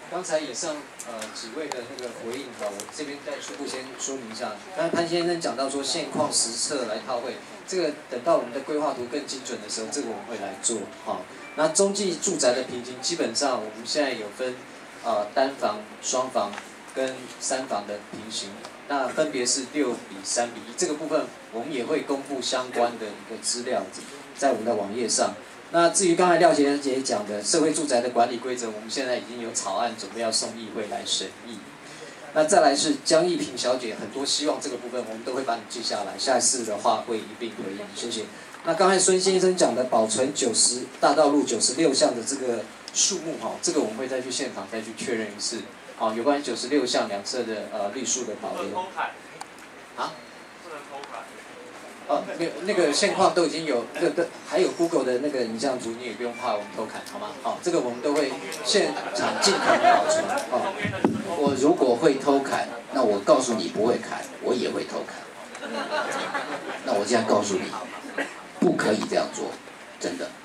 刚才以上几位的那个回应哈，我这边再初步先说明一下。刚才潘先生讲到说现况实测来套绘，这个等到我们的规划图更精准的时候，这个我们会来做哈。那中继住宅的平均，基本上我们现在有分单房、双房跟3房的平行，那分别是6:3:1，这个部分我们也会公布相关的一个资料在我们的网页上。那至于刚才廖先生也讲的社会住宅的管理规则，我们现在已经有草案准备要送议会来审议。那再来是江一平小姐，很多希望这个部分我们都会把你记下来，下一次的话会一并回应，谢谢。那刚才孙先生讲的保存90大道路96项的这个数目哈，这个我们会再去现场再去确认一次。好，有关于96项两侧的绿树的保留。啊？那个现况都已经有，还有 Google 的那个影像图，你也不用怕我们偷看，好吗？好，这个我们都会现场尽可能保存。 我如果会偷砍，那我告诉你不会砍，我也会偷砍。那我这样告诉你，不可以这样做，真的。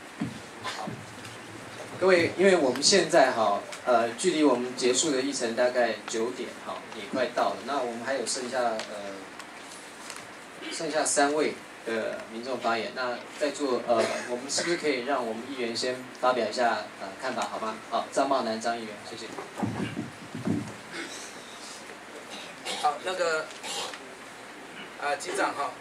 各位，因为我们现在距离我们结束的议程大概9点也快到了，那我们还有剩下3位的民众发言。那在座我们是不是可以让我们议员先发表一下看法，好吗？好，张茂南张议员，谢谢。 好，那个机长哈，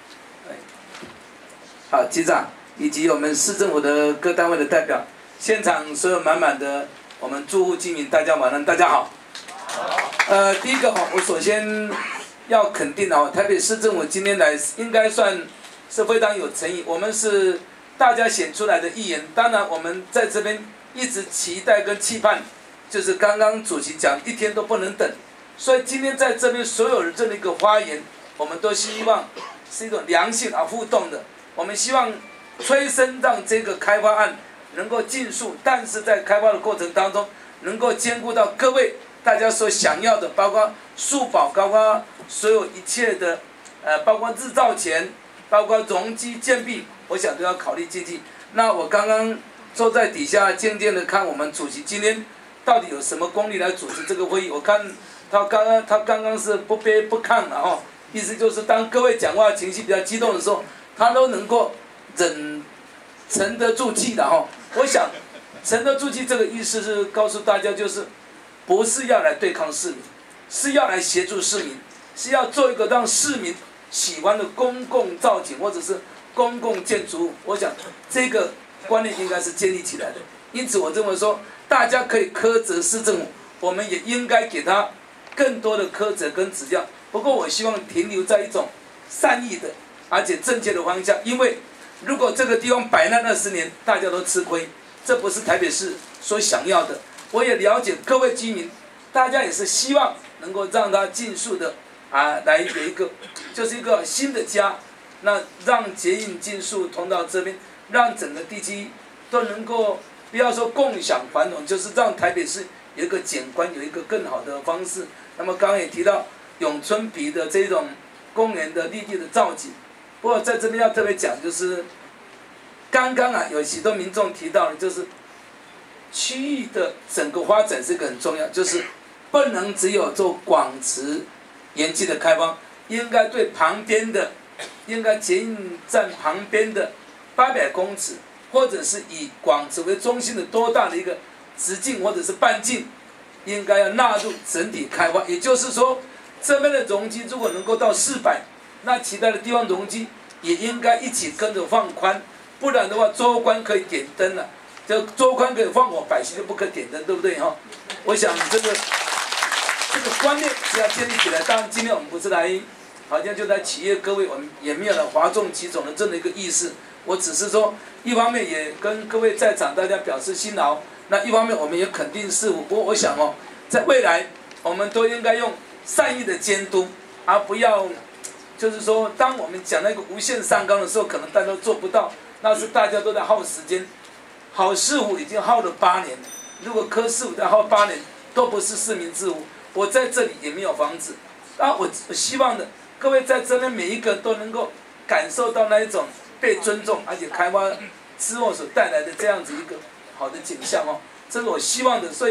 好，机长以及我们市政府的各单位的代表，现场所有满满的我们住户居民，大家晚安，大家好。第一个我首先要肯定台北市政府今天来应该算是非常有诚意，我们是大家选出来的议员，当然我们在这边一直期待跟期盼，就是刚刚主席讲一天都不能等，所以今天在这边所有人这样的一个发言，我们都希望是一种良性互动的，我们希望催生让这个开发案能够尽速，但是在开发的过程当中能够兼顾到各位大家所想要的，包括树保，包括所有一切的包括日照权，包括容积建蔽，我想都要考虑进去。那我刚刚坐在底下静静的看我们主席今天到底有什么功力来主持这个会议，我看他刚刚是不卑不亢的意思就是当各位讲话情绪比较激动的时候，他都能够沉得住气的我想沉得住气这个意思是告诉大家，就是不是要来对抗市民，是要来协助市民，是要做一个让市民喜欢的公共造景或者是公共建筑物。我想这个观念应该是建立起来的，因此我认为说大家可以苛责市政府，我们也应该给他更多的苛责跟指教。不过我希望停留在一种善意的而且正确的方向，因为如果这个地方摆烂20年，大家都吃亏，这不是台北市所想要的。我也了解各位居民，大家也是希望能够让他尽速的来有一个就是一个新的家，那让捷运尽速通到这边，让整个地区都能够不要说共享繁荣，就是让台北市有一个景观，有一个更好的方式。那么刚刚也提到永春皮的这种公园的绿地的造景，不过在这边要特别讲，就是刚刚有许多民众提到的，就是区域的整个发展是一个很重要，就是不能只有做广池园区的开发，应该对旁边的，应该捷运站旁边的800公尺，或者是以广池为中心的多大的一个直径或者是半径，应该要纳入整体开发。也就是说，这边的容积如果能够到400，那其他的地方容积也应该一起跟着放宽，不然的话州官可以点灯了。这州官可以放火，百姓就不可点灯，对不对我想这个观念是要建立起来。当然今天我们不是来好像就来企业各位，我们也没有来哗众取宠的这么一个意思。我只是说一方面也跟各位在场大家表示辛劳，那一方面我们也肯定市府。不过我想在未来我们都应该用善意的监督，而不要就是说当我们讲那个无限上纲的时候，可能大家都做不到，那是大家都在耗时间。好市府已经耗了8年，如果柯市府再耗8年，都不是市民之福。我在这里也没有房子，我希望的各位在这边每一个都能够感受到那一种被尊重，而且开发之后所带来的这样子一个好的景象这是我希望的。所以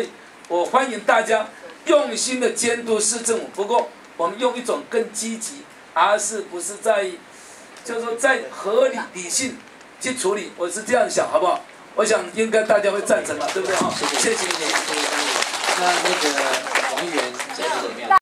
我欢迎大家用心的监督市政府。不过我们用一种更积极，而是不是在，就是说在合理理性去处理，我是这样想，好不好？我想应该大家会赞成吧，对不对哈？谢谢你。 那个王议员讲的怎么样？